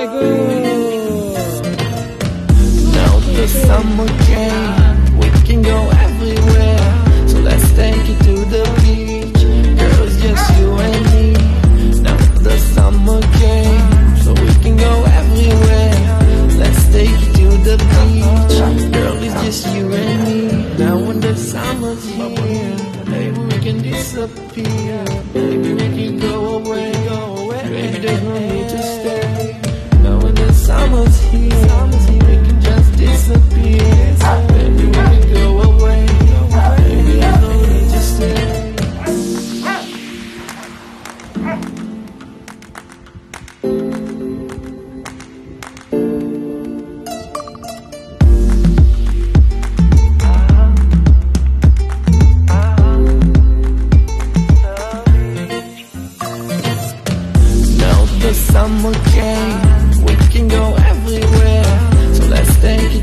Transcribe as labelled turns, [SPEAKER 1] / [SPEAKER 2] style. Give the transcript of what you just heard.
[SPEAKER 1] chegou!
[SPEAKER 2] Now the summer came, we can go everywhere. So let's take it to the beach, girl, it's just you and me. Now the summer came, so we can go everywhere. Let's take it to the beach, girl, it's just you and me. Now when the summer's here, maybe we can disappear. Maybe we can go away, maybe there's no need to stay. Now when the summer's here, we can just disappear. Maybe we can go away, maybe there's no need to stay. Now the summer came, we can go everywhere. So let's take it